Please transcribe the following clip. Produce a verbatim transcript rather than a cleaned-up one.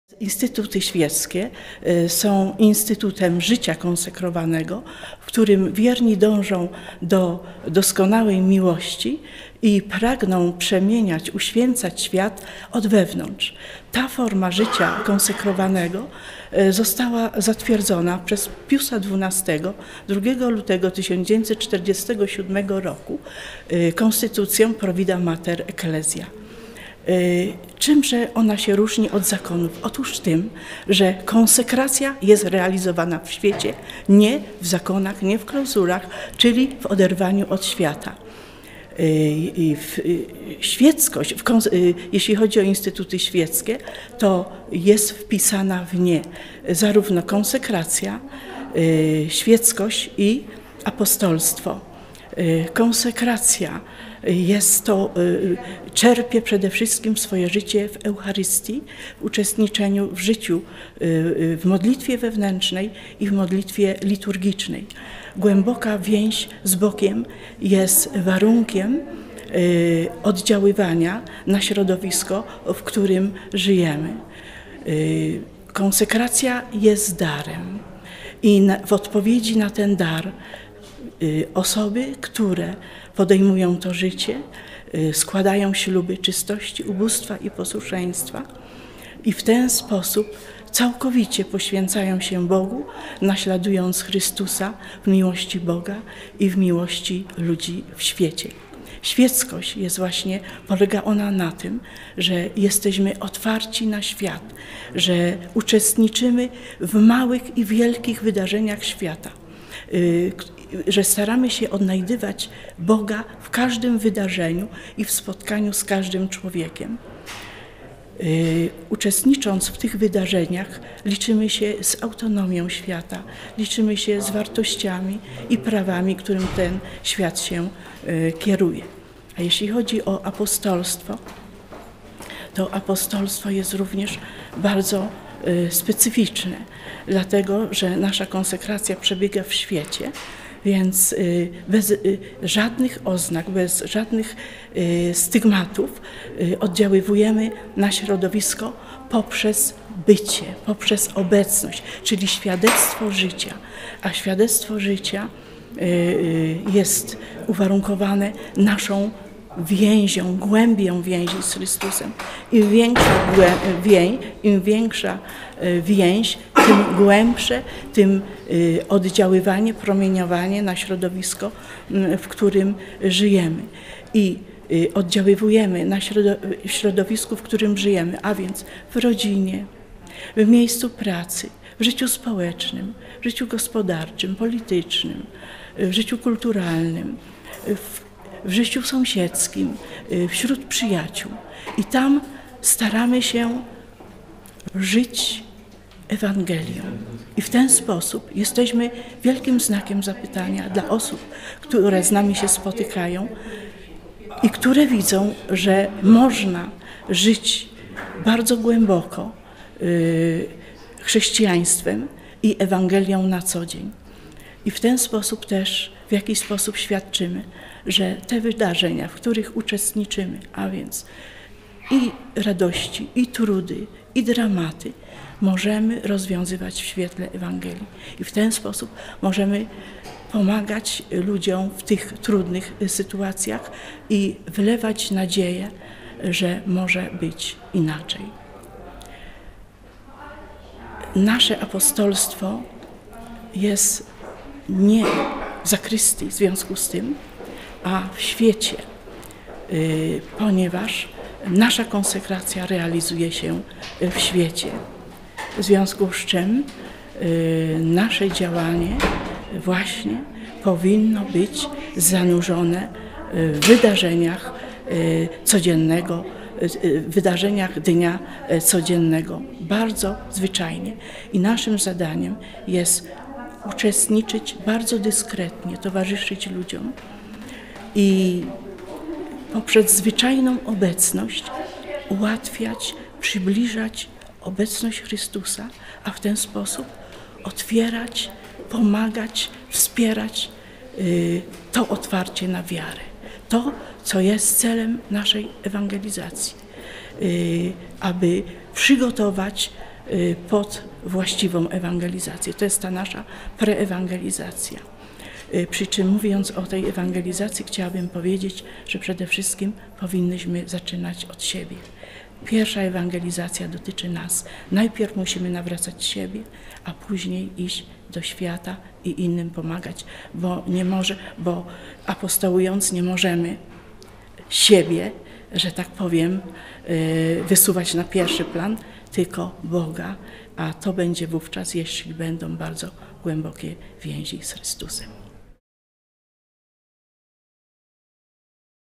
Instytuty świeckie są instytutem życia konsekrowanego, w którym wierni dążą do doskonałej miłości i pragną przemieniać, uświęcać świat od wewnątrz. Ta forma życia konsekrowanego została zatwierdzona przez Piusa dwunastego drugiego lutego tysiąc dziewięćset czterdziestego siódmego roku konstytucją Provida Mater Ecclesia. Czymże ona się różni od zakonów? Otóż tym, że konsekracja jest realizowana w świecie, nie w zakonach, nie w klauzulach, czyli w oderwaniu od świata. Świeckość, w, jeśli chodzi o instytuty świeckie, to jest wpisana w nie zarówno konsekracja, świeckość i apostolstwo. Konsekracja jest to, czerpie przede wszystkim swoje życie w Eucharystii, w uczestniczeniu w życiu, w modlitwie wewnętrznej i w modlitwie liturgicznej. Głęboka więź z Bogiem jest warunkiem oddziaływania na środowisko, w którym żyjemy. Konsekracja jest darem i w odpowiedzi na ten dar osoby, które podejmują to życie, składają śluby czystości, ubóstwa i posłuszeństwa i w ten sposób całkowicie poświęcają się Bogu, naśladując Chrystusa w miłości Boga i w miłości ludzi w świecie. Świeckość jest właśnie, polega ona na tym, że jesteśmy otwarci na świat, że uczestniczymy w małych i wielkich wydarzeniach świata, że staramy się odnajdywać Boga w każdym wydarzeniu i w spotkaniu z każdym człowiekiem. Uczestnicząc w tych wydarzeniach, liczymy się z autonomią świata, liczymy się z wartościami i prawami, którym ten świat się kieruje. A jeśli chodzi o apostolstwo, to apostolstwo jest również bardzo specyficzne, dlatego że nasza konsekracja przebiega w świecie, więc bez żadnych oznak, bez żadnych stygmatów oddziaływujemy na środowisko poprzez bycie, poprzez obecność, czyli świadectwo życia. A świadectwo życia jest uwarunkowane naszą więzią, głębią więzi z Chrystusem. Im większa więź, im większa więź, tym głębsze, tym oddziaływanie, promieniowanie na środowisko, w którym żyjemy. I oddziaływujemy na środowisku, w którym żyjemy, a więc w rodzinie, w miejscu pracy, w życiu społecznym, w życiu gospodarczym, politycznym, w życiu kulturalnym, w w życiu sąsiedzkim, wśród przyjaciół. I tam staramy się żyć Ewangelią. I w ten sposób jesteśmy wielkim znakiem zapytania dla osób, które z nami się spotykają i które widzą, że można żyć bardzo głęboko chrześcijaństwem i Ewangelią na co dzień. I w ten sposób też w jakiś sposób świadczymy, że te wydarzenia, w których uczestniczymy, a więc i radości, i trudy, i dramaty, możemy rozwiązywać w świetle Ewangelii. I w ten sposób możemy pomagać ludziom w tych trudnych sytuacjach i wylewać nadzieję, że może być inaczej. Nasze apostolstwo jest nie w zakrystii w związku z tym, a w świecie, ponieważ nasza konsekracja realizuje się w świecie. W związku z czym nasze działanie właśnie powinno być zanurzone w wydarzeniach codziennego, wydarzeniach dnia codziennego, bardzo zwyczajnie. I naszym zadaniem jest uczestniczyć bardzo dyskretnie, towarzyszyć ludziom i poprzez zwyczajną obecność ułatwiać, przybliżać obecność Chrystusa, a w ten sposób otwierać, pomagać, wspierać to otwarcie na wiarę. To, co jest celem naszej ewangelizacji, aby przygotować pod właściwą ewangelizację. To jest ta nasza preewangelizacja. Przy czym mówiąc o tej ewangelizacji chciałabym powiedzieć, że przede wszystkim powinnyśmy zaczynać od siebie. Pierwsza ewangelizacja dotyczy nas. Najpierw musimy nawracać siebie, a później iść do świata i innym pomagać, bo nie może, bo apostołując nie możemy siebie, że tak powiem, wysuwać na pierwszy plan, tylko Boga, a to będzie wówczas, jeśli będą bardzo głębokie więzi z Chrystusem.